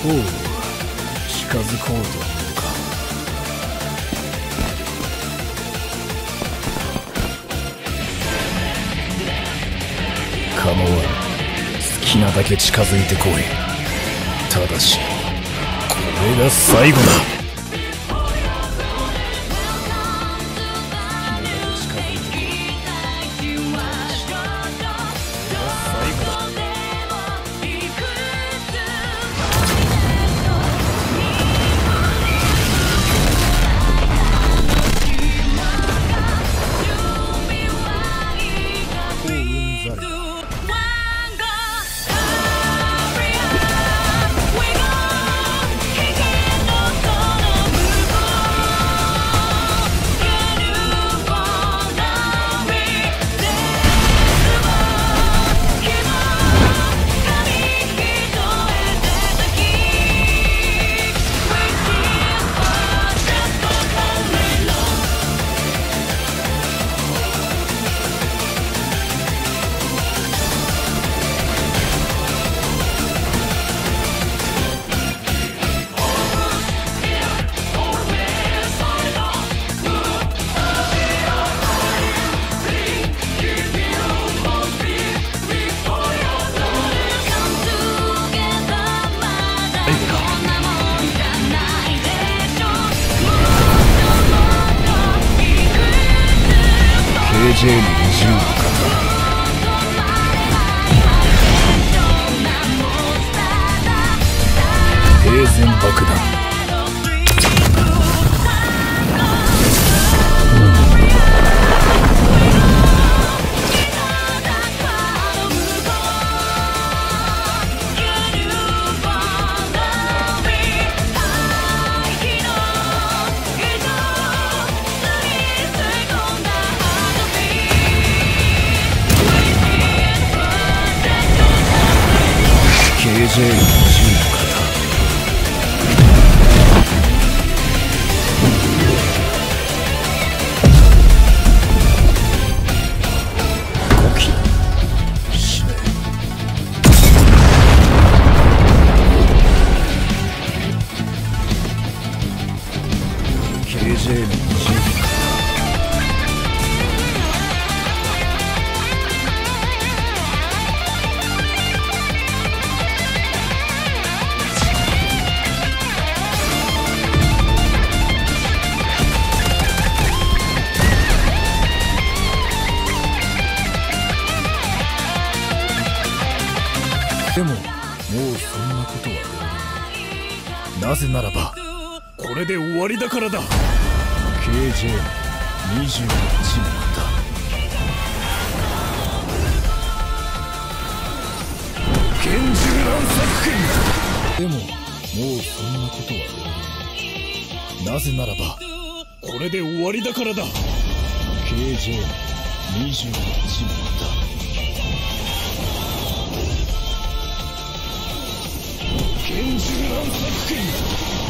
おう、近づこうというのか。構わぬ。好きなだけ近づいてこい。ただしこれが最後だ。KJ に20の型。平然爆弾。KJ の銃の型。5機死ね。KJ の銃の型。でももうそんなことはどうでも。なぜならばこれで終わりだからだ。 KJ 21の型。拳銃乱作品。でももうそんなことはどうでも。なぜならばこれで終わりだからだ。 KJ 21の型。拳銃乱作品。